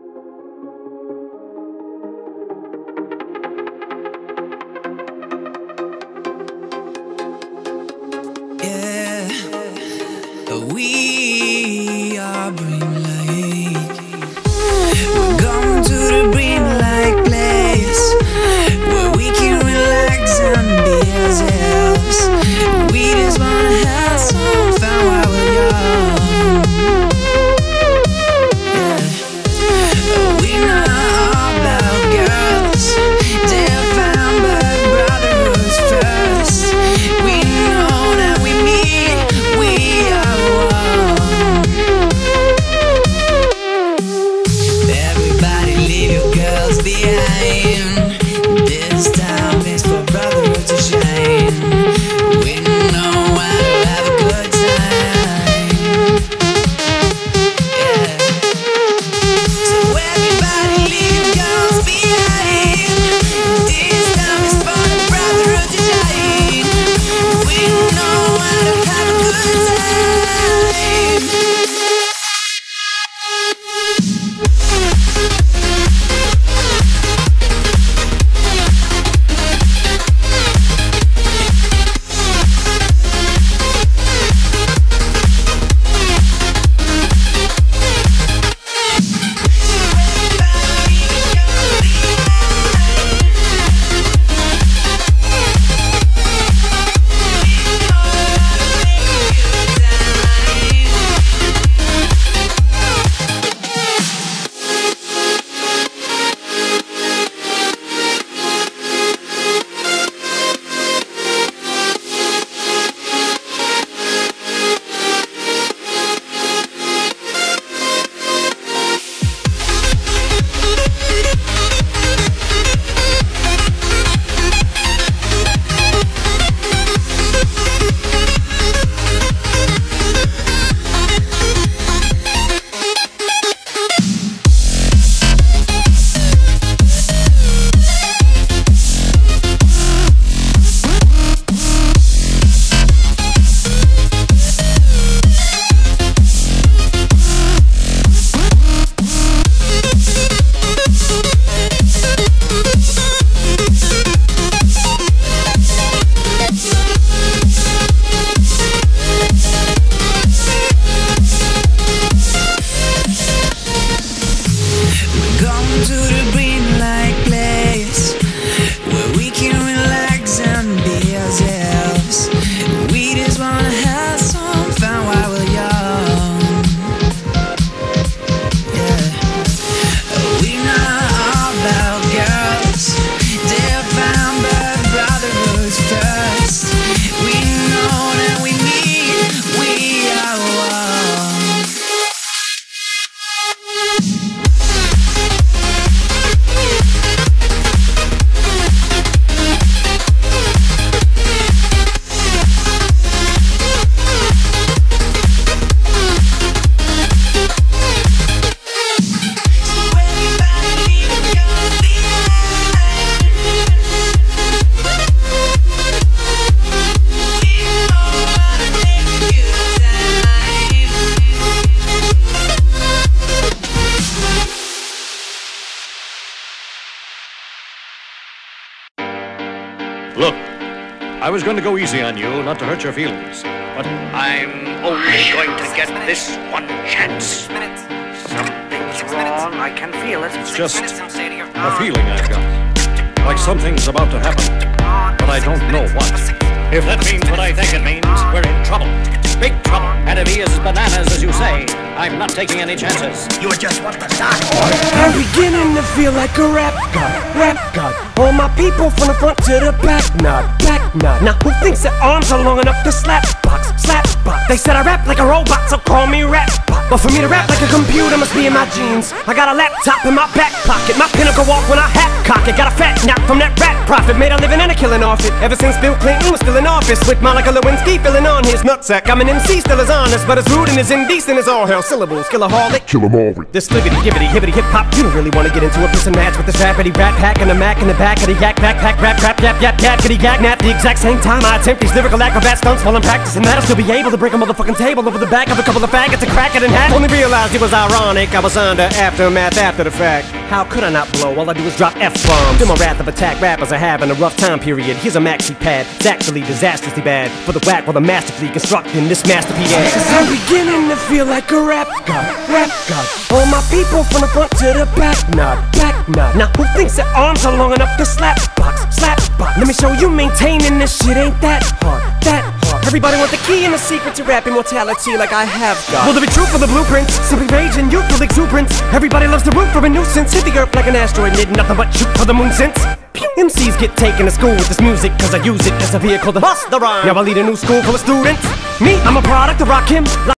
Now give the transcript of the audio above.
We are Green Lake. We're going to the Green Lake place where we can relax and be ourselves. We just wanna have some fun while we're young. Yeah. We're not all about girls. They're found but brotherhood's first. We know that we meet, we are one. Everybody leave your girls behind. This time is for brotherhood to shine. We know how to have a good time. Yeah. So everybody leave your girls behind. This time is for the brotherhood to shine. We know how to have a good time. Going to the Green Lake place where we can relax and be ourselves. We just wanna have some fun while we're young. Yeah. We're not all about girls. They're found but brotherhood's first. We know that we meet, we are one. Look, I was going to go easy on you, not to hurt your feelings, but I'm only going to get this one chance. Something's wrong, I can feel it. It's just a feeling I've got. Like something's about to happen, but I don't know what. If that means what I think it means, we're in trouble. Big trouble. And if he is as bananas as you say, I'm not taking any chances. You just want the shot. I'm beginning to feel like a rap god. All my people from the front to the back nod. Now who thinks their arms are long enough to slap box? They said I rap like a robot, so call me rap. But for me to rap like a computer must be in my genes. I got a laptop in my back pocket, my pinnacle walk when I hat cock it. Got a fat nap from that rat profit, made a living and a killing off it. Ever since Bill Clinton was still in office, with Monica Lewinsky filling on his nutsack. I'm an MC, still as honest, but as rude and as indecent as all hell. Syllables, killaholic, kill 'em all. This flippity gibbity hibbity hip hop. You don't really wanna get into a piss and match with this rapidy rat pack and a Mac in the back of the yak backpack rap crap yap yappity yak nap. The exact same time I attempt these lyrical acrobat stunts while I'm practicing that, I'll still be able to break a motherfucking table over the back of a couple of faggots and crack it and hat. Only realized it was ironic, I was under aftermath after the fact. How could I not blow? All I do is drop F-bombs. Feel my wrath of attack, rappers are having a rough time period. Here's a maxi pad, it's actually disastrously bad. For the whack while I'm masterfully constructing this masterpiece. I'm beginning to feel like a rap god, rap god. All my people from the front to the back nod, back nod. Now who thinks their arms are long enough to slap box, slap box? Let me show you maintaining this shit ain't that hard, that hard. Everybody want the key and the secret to rap immortality like I have got. Will there be truth for the blueprints? Simply rage and youthful exuberance. Everybody loves the root for a nuisance. Hit the earth like an asteroid, need nothing but shoot for the moon since. MCs get taken to school with this music, cause I use it as a vehicle to bust the rhyme. Now I lead a new school full of students. Me, I'm a product of rock him.